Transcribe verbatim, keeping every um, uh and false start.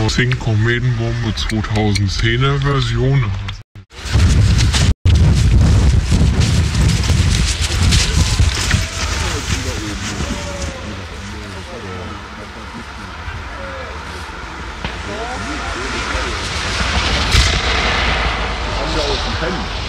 Zink Kometenbombe zweitausendzehner Version. Haben wir aus dem Pen.